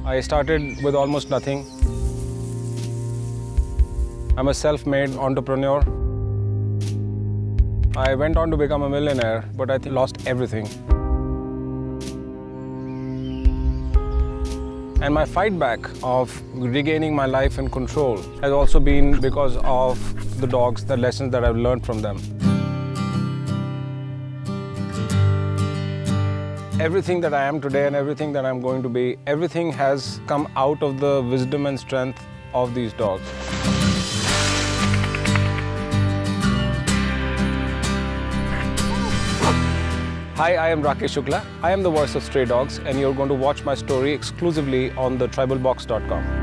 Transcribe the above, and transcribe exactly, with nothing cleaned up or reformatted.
I started with almost nothing. I'm a self-made entrepreneur. I went on to become a millionaire, but I lost everything. And my fight back of regaining my life and control has also been because of the dogs, the lessons that I've learned from them. Everything that I am today and everything that I'm going to be, everything has come out of the wisdom and strength of these dogs. Hi, I am Rakesh Shukla. I am the voice of stray dogs, and you're going to watch my story exclusively on the tribal box dot com.